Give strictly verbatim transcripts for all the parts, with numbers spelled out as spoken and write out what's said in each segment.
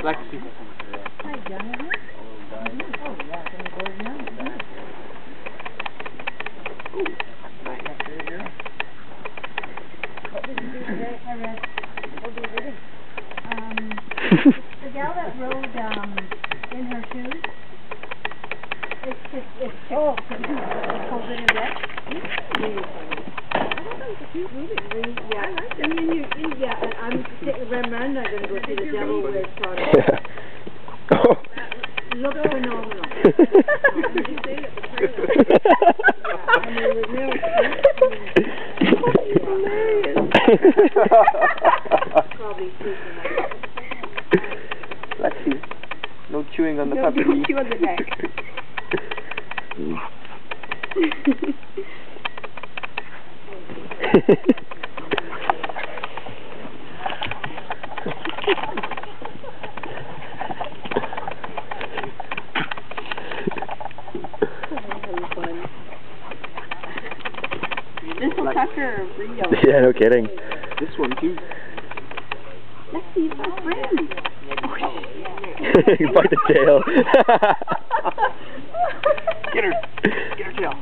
Lexi. Hi, Jonathan. Oh, yeah, can you go now? Ooh, nice. What did you do today? I read. What did you do? Um, the gal that rode um, in her shoes, it's just, it's choked. It's cold in her bed. Really funny. I thought that was a cute movie. Really, yeah. I like it. I mean, you, you, yeah, and I'm sitting around Miranda, I'm going to go see The Devil Wears Prada. Oh. Look phenomenal. Did you say that the trailer? Yeah, I mean, with no Probably Lexi, no chewing on the no, puppy. Don't chew on the neck. This will Tucker or Brie. Yeah, no kidding. This one too. Lexi, it's my friend. Bite the tail. Get her. Get her tail.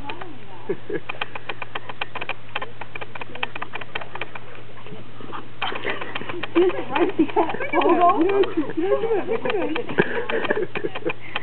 Right, you can't hold on.